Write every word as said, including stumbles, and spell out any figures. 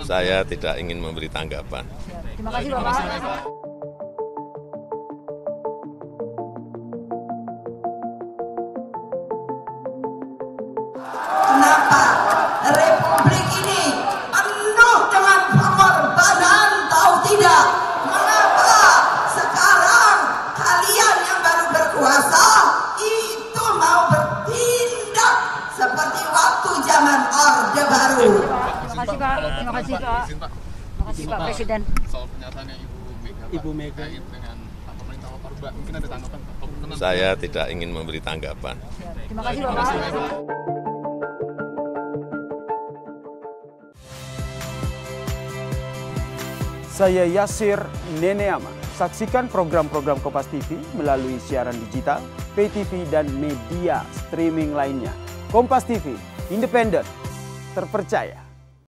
Saya tidak ingin memberi tanggapan. Terima kasih Bapak. Kenapa Republik ini penuh dengan pengorbanan, tahu tidak? Mengapa sekarang kalian yang baru berkuasa itu mau bertindak seperti waktu zaman Orde Baru? Terima kasih Pak. Terima kasih Pak. Terima kasih Pak Presiden. Soal pernyataannya Ibu Mega, Ibu Mega terkait dengan pemerintah Orba, mungkin ada tanggapan Pak? Saya tidak ingin memberi tanggapan. Terima kasih Bapak. Saya Yasir Neneama. Saksikan program-program Kompas T V melalui siaran digital, pay T V, dan media streaming lainnya. Kompas T V, independen, terpercaya.